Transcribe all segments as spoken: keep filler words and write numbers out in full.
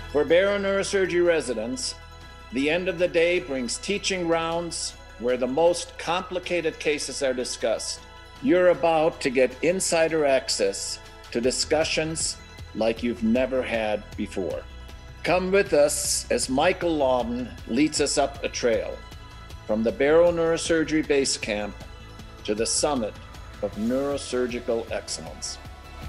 For Barrow Neurosurgery residents, the end of the day brings teaching rounds where the most complicated cases are discussed. You're about to get insider access to discussions like you've never had before. Come with us as Michael Lawton leads us up a trail from the Barrow Neurosurgery Base Camp to the summit of neurosurgical excellence.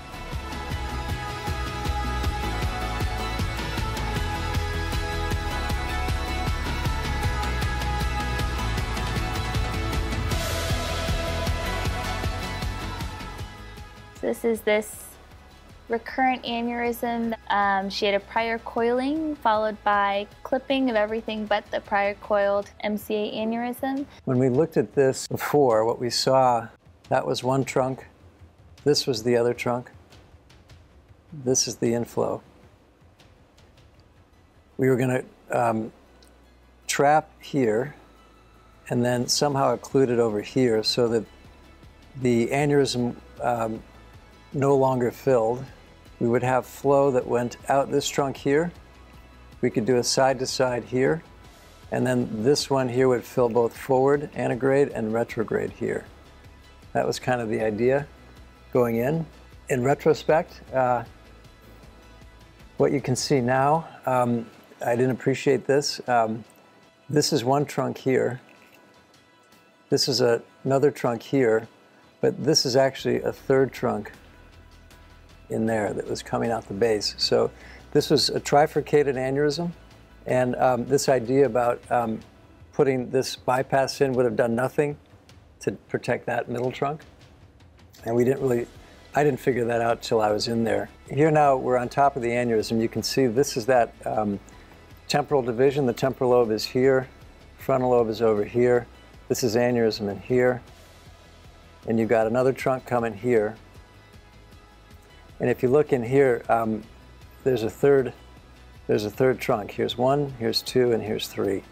This is this recurrent aneurysm. Um, she had a prior coiling followed by clipping of everything but the prior coiled M C A aneurysm. When we looked at this before, what we saw, that was one trunk, this was the other trunk, this is the inflow. We were going to um, trap here and then somehow occlude it over here so that the aneurysm um, no longer filled. We would have flow that went out this trunk here. We could do a side to side here. And then this one here would fill both forward antegrade and retrograde here. That was kind of the idea going in. In retrospect, uh, what you can see now, um, I didn't appreciate this. Um, this is one trunk here. This is a, another trunk here, but this is actually a third trunk in there that was coming out the base. So this was a trifurcated aneurysm, and um, this idea about um, putting this bypass in would have done nothing to protect that middle trunk. And we didn't really, I didn't figure that out till I was in there. Here now we're on top of the aneurysm. You can see this is that um, temporal division. The temporal lobe is here, frontal lobe is over here. This is aneurysm in here. And you've got another trunk coming here. And if you look in here, um, there's a third, there's a third trunk. Here's one, here's two, and here's three.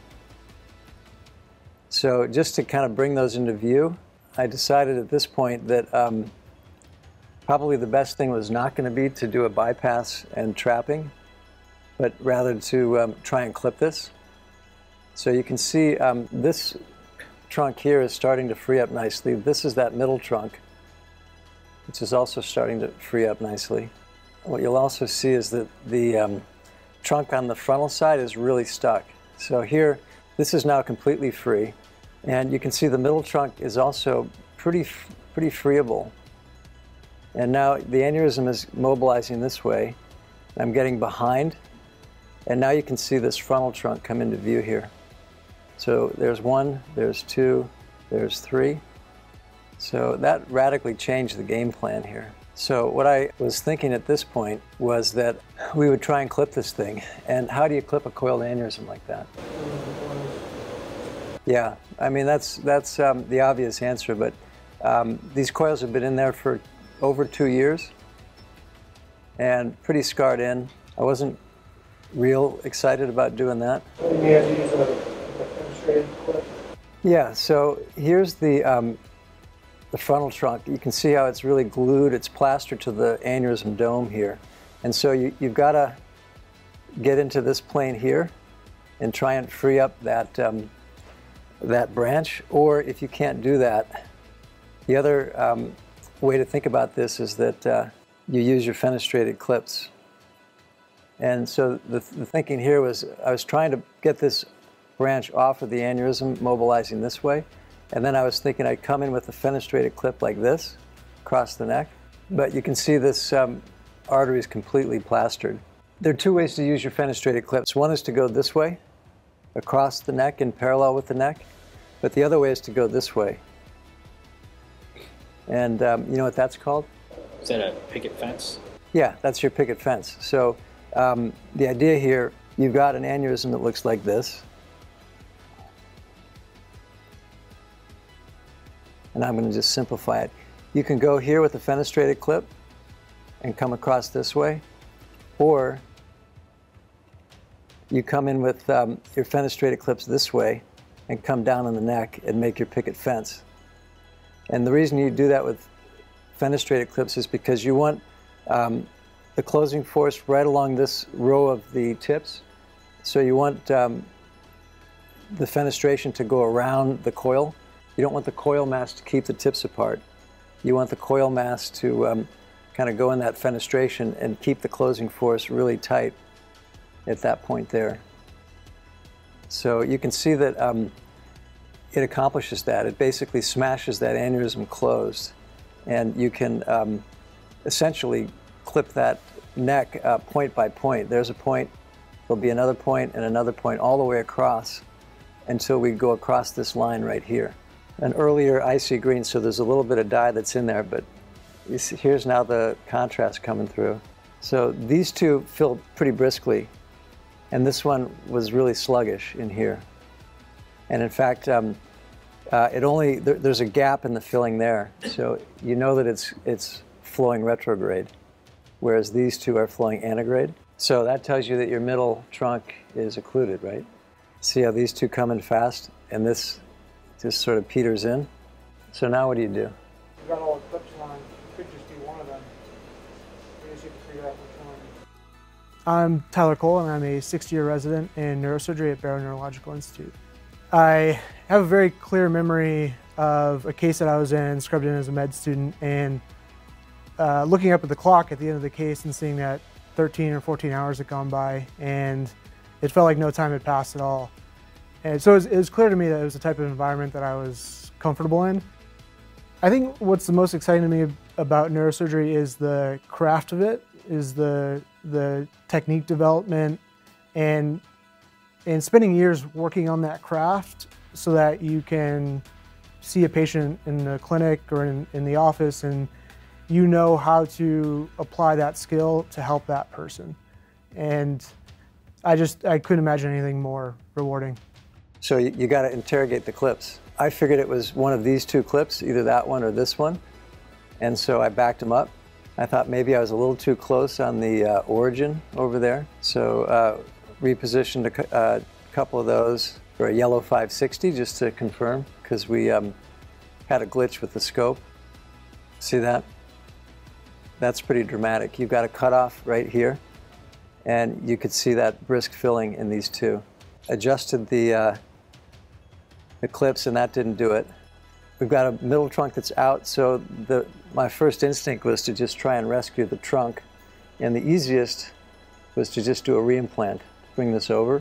So just to kind of bring those into view, I decided at this point that um, probably the best thing was not going to be to do a bypass and trapping, but rather to um, try and clip this. So you can see um, this trunk here is starting to free up nicely. This is that middle trunk, which is also starting to free up nicely. What you'll also see is that the um, trunk on the frontal side is really stuck. So here, this is now completely free. And you can see the middle trunk is also pretty, pretty freeable. And now the aneurysm is mobilizing this way. I'm getting behind. And now you can see this frontal trunk come into view here. So there's one, there's two, there's three. So that radically changed the game plan here. So what I was thinking at this point was that we would try and clip this thing. And how do you clip a coiled aneurysm like that? Yeah, I mean, that's, that's um, the obvious answer, but um, these coils have been in there for over two years and pretty scarred in. I wasn't real excited about doing that. You have to use a, a fenestrated clip? Yeah, so here's the, um, the frontal trunk. You can see how it's really glued, it's plastered to the aneurysm dome here. And so you, you've got to get into this plane here and try and free up that, um, that branch. Or if you can't do that, the other um, way to think about this is that uh, you use your fenestrated clips. And so the, the thinking here was I was trying to get this branch off of the aneurysm, mobilizing this way. And then I was thinking I'd come in with a fenestrated clip like this, across the neck. But you can see this um, artery is completely plastered. There are two ways to use your fenestrated clips. One is to go this way, across the neck and parallel with the neck. But the other way is to go this way. And um, you know what that's called? Is that a picket fence? Yeah, that's your picket fence. So um, the idea here, you've got an aneurysm that looks like this. And I'm going to just simplify it. You can go here with a fenestrated clip and come across this way, or you come in with um, your fenestrated clips this way and come down on the neck and make your picket fence. And the reason you do that with fenestrated clips is because you want um, the closing force right along this row of the tips. So you want um, the fenestration to go around the coil. You don't want the coil mass to keep the tips apart. You want the coil mass to um, kind of go in that fenestration and keep the closing force really tight at that point there. So you can see that um, it accomplishes that. It basically smashes that aneurysm closed, and you can um, essentially clip that neck uh, point by point. There's a point, there'll be another point, and another point all the way across until we go across this line right here. An earlier icy green, so there's a little bit of dye that's in there, but you see, here's now the contrast coming through. So these two filled pretty briskly, and this one was really sluggish in here. And in fact, um, uh, it only there, there's a gap in the filling there, so you know that it's it's flowing retrograde, whereas these two are flowing antegrade. So that tells you that your middle trunk is occluded, right? See how these two come in fast, and this just sort of peters in. So now what do you do? You got all the clips on. You could just do one of them. You just have to figure out which one. I'm Tyler Cole, and I'm a sixth-year resident in neurosurgery at Barrow Neurological Institute. I have a very clear memory of a case that I was in, scrubbed in as a med student, and uh, looking up at the clock at the end of the case and seeing that thirteen or fourteen hours had gone by, and it felt like no time had passed at all. And so it was, it was clear to me that it was the type of environment that I was comfortable in. I think what's the most exciting to me about neurosurgery is the craft of it, is the, the technique development, and, and spending years working on that craft so that you can see a patient in the clinic or in, in the office, and you know how to apply that skill to help that person. And I just, I couldn't imagine anything more rewarding. So you, you got to interrogate the clips. I figured it was one of these two clips, either that one or this one, and so I backed them up. I thought maybe I was a little too close on the uh, origin over there, so uh, repositioned a uh, couple of those for a yellow five sixty just to confirm, because we um, had a glitch with the scope. See that? That's pretty dramatic. You've got a cutoff right here, and you could see that brisk filling in these two. Adjusted the, uh, the clips, and that didn't do it. We've got a middle trunk that's out, so the, my first instinct was to just try and rescue the trunk, and the easiest was to just do a reimplant, bring this over.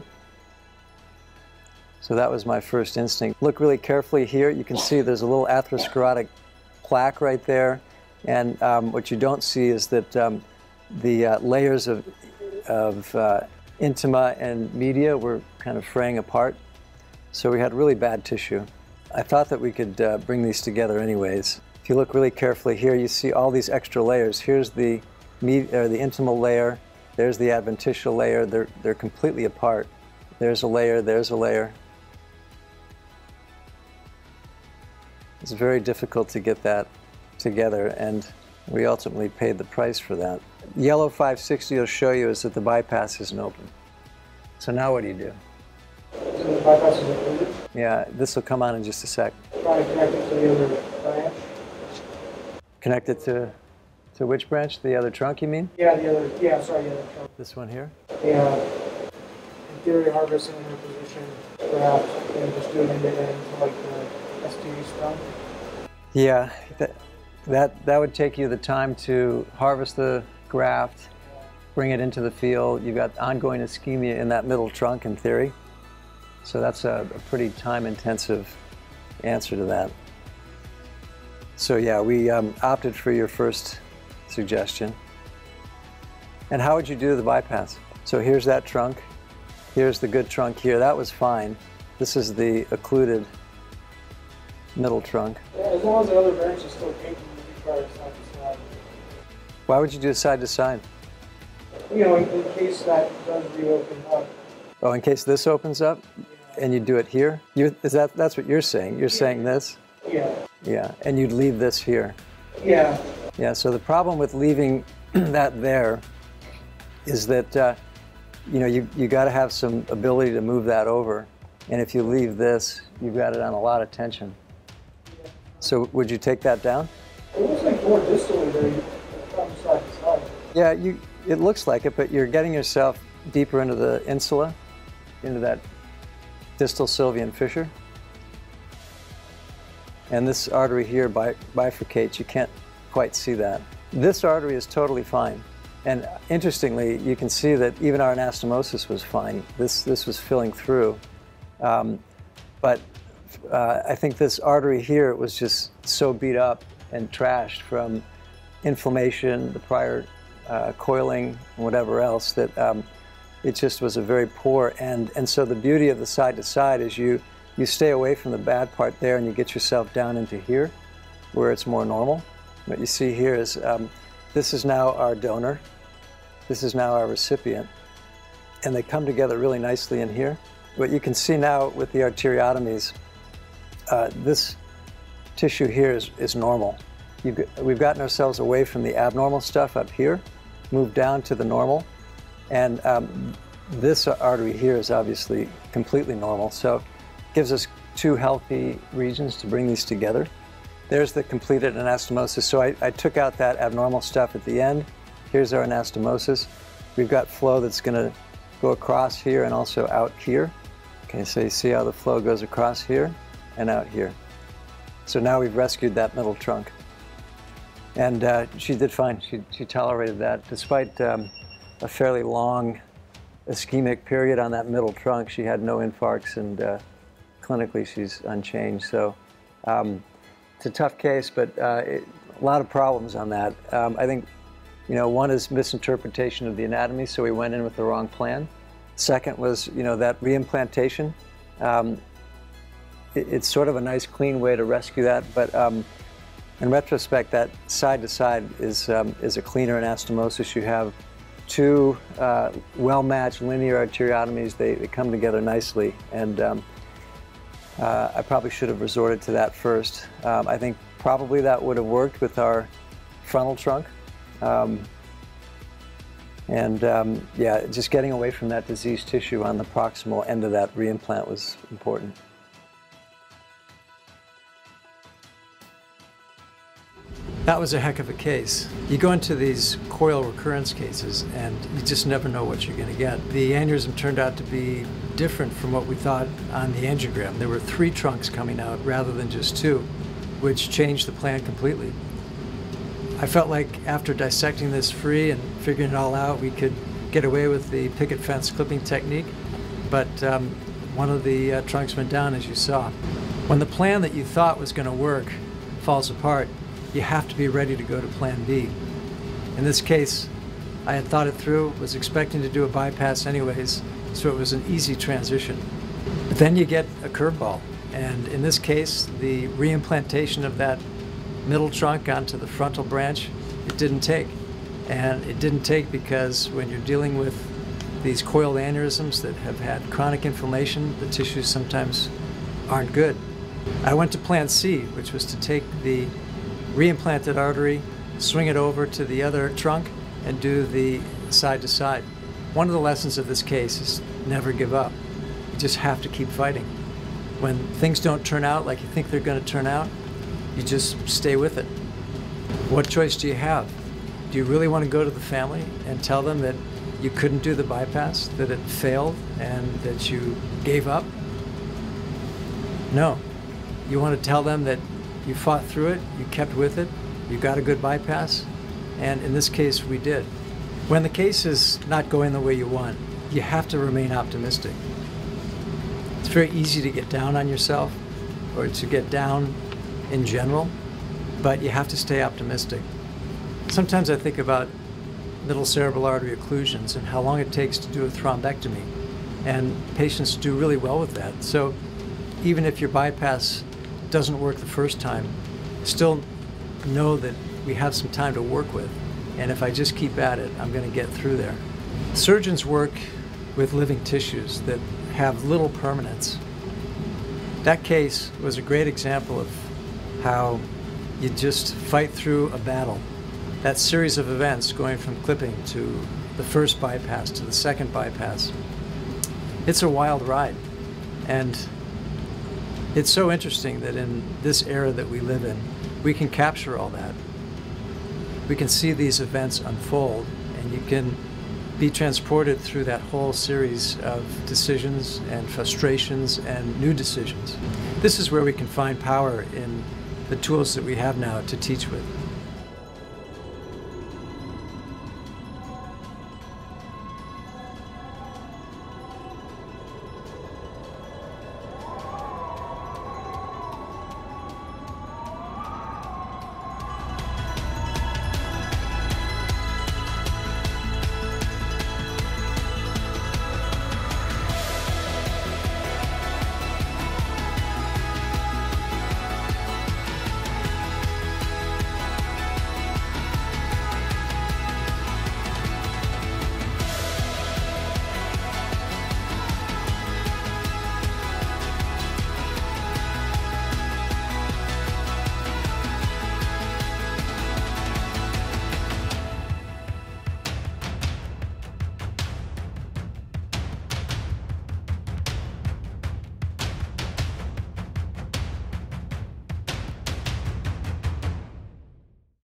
So that was my first instinct. Look really carefully here. You can see there's a little atherosclerotic plaque right there, and um, what you don't see is that um, the uh, layers of, of uh, intima and media were kind of fraying apart. So we had really bad tissue. I thought that we could uh, bring these together anyways. If you look really carefully here, you see all these extra layers. Here's the, med or the intimal layer. There's the adventitial layer. They're, they're completely apart. There's a layer, there's a layer. It's very difficult to get that together, and we ultimately paid the price for that. Yellow five sixty will show you is that the bypass isn't open. So now what do you do? So the bypass is included? Yeah, this will come on in just a sec. Try to connect it to the other branch? Connect it to, to which branch? The other trunk, you mean? Yeah, the other, yeah, sorry, the other trunk. This one here? Yeah. In theory, harvesting in a position, perhaps, and just do it end to end to like the S T U stuff. Yeah, that, that, that would take you the time to harvest the graft, bring it into the field. You've got ongoing ischemia in that middle trunk in theory. So that's a, a pretty time-intensive answer to that. So yeah, we um, opted for your first suggestion. And how would you do the bypass? So here's that trunk. Here's the good trunk here. That was fine. This is the occluded middle trunk. Yeah, as long as the other branch is still capable, we try to side to side. Why would you do side to side? You know, in, in case that does reopen up. Oh, in case this opens up, yeah. And you do it here? You, is that, that's what you're saying? You're yeah. saying this? Yeah. Yeah, and you'd leave this here? Yeah. Yeah, so the problem with leaving that there is that, uh, you know, you, you got to have some ability to move that over. And if you leave this, you've got it on a lot of tension. Yeah. So would you take that down? It looks like more distally there, you come side to side. Yeah, you, it looks like it, but you're getting yourself deeper into the insula, into that distal sylvian fissure. And this artery here bi bifurcates. You can't quite see that. This artery is totally fine. And interestingly, you can see that even our anastomosis was fine. This, this was filling through. Um, but uh, I think this artery here was just so beat up and trashed from inflammation, the prior uh, coiling, and whatever else, that um, it just was a very poor end. And so the beauty of the side to side is you, you stay away from the bad part there and you get yourself down into here, where it's more normal. What you see here is um, this is now our donor. This is now our recipient. And they come together really nicely in here. What you can see now with the arteriotomies, uh, this tissue here is, is normal. You've, we've gotten ourselves away from the abnormal stuff up here, moved down to the normal. And um, this artery here is obviously completely normal. So it gives us two healthy regions to bring these together. There's the completed anastomosis. So I, I took out that abnormal stuff at the end. Here's our anastomosis. We've got flow that's going to go across here and also out here. Okay, so you see how the flow goes across here and out here. So now we've rescued that middle trunk. And uh, she did fine. She, she tolerated that. Despite um, a fairly long ischemic period on that middle trunk, she had no infarcts, and uh, clinically she's unchanged. So um, it's a tough case, but uh, it, a lot of problems on that. Um, I think You know, one is misinterpretation of the anatomy, so we went in with the wrong plan. Second was, you know, that reimplantation. Um, it, it's sort of a nice, clean way to rescue that, but um, in retrospect, that side-to-side is, um, is a cleaner anastomosis. You have two uh, well-matched linear arteriotomies. They, they come together nicely, and um, uh, I probably should have resorted to that first. Um, I think probably that would have worked with our frontal trunk. Um, and um, yeah, just getting away from that diseased tissue on the proximal end of that reimplant was important. That was a heck of a case. You go into these coil recurrence cases and you just never know what you're going to get. The aneurysm turned out to be different from what we thought on the angiogram. There were three trunks coming out rather than just two, which changed the plan completely. I felt like after dissecting this free and figuring it all out, we could get away with the picket fence clipping technique, but um, one of the uh, trunks went down, as you saw. When the plan that you thought was going to work falls apart, you have to be ready to go to plan B. In this case, I had thought it through, was expecting to do a bypass anyways, so it was an easy transition. But then you get a curveball, and in this case, the reimplantation of that middle trunk onto the frontal branch, it didn't take. And it didn't take because when you're dealing with these coiled aneurysms that have had chronic inflammation, the tissues sometimes aren't good. I went to plan C, which was to take the reimplanted artery, swing it over to the other trunk, and do the side to side. One of the lessons of this case is never give up. You just have to keep fighting. When things don't turn out like you think they're going to turn out, you just stay with it. What choice do you have? Do you really want to go to the family and tell them that you couldn't do the bypass, that it failed, and that you gave up? No. You want to tell them that you fought through it, you kept with it, you got a good bypass, and in this case, we did. When the case is not going the way you want, you have to remain optimistic. It's very easy to get down on yourself or to get down in general, but you have to stay optimistic. Sometimes I think about middle cerebral artery occlusions and how long it takes to do a thrombectomy, and patients do really well with that. So even if your bypass doesn't work the first time, still know that we have some time to work with, and if I just keep at it, I'm going to get through there. Surgeons work with living tissues that have little permanence. That case was a great example of how you just fight through a battle. That series of events going from clipping to the first bypass to the second bypass, it's a wild ride. And it's so interesting that in this era that we live in, we can capture all that. We can see these events unfold, and And you can be transported through that whole series of decisions and frustrations and new decisions. This is where we can find power in the tools that we have now to teach with.